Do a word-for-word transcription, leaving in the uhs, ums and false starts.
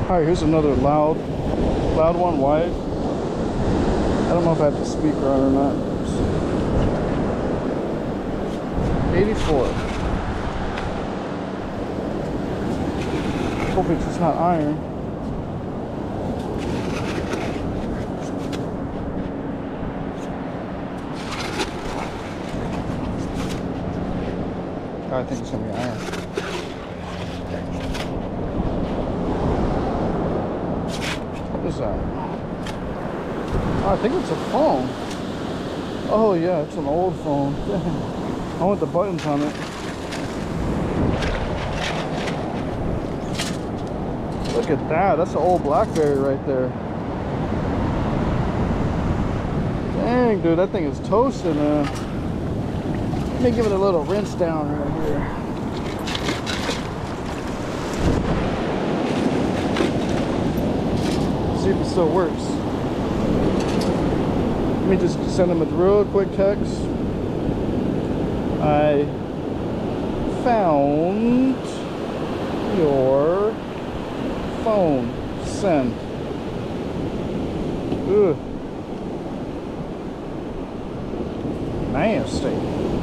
Alright, here's another loud, loud one, wide. I don't know if I have the speaker on or not. eighty-four. Hope it's just not iron. I think it's gonna be iron. What is that? Oh, I think it's a phone. Oh yeah, it's an old phone. I want the buttons on it. Look at that. That's an old BlackBerry right there. Dang, dude, that thing is toasted, man. Let me give it a little rinse down right here. See if it still works. Let me just send him a real quick text. I found your phone. Send. Ugh. Nasty.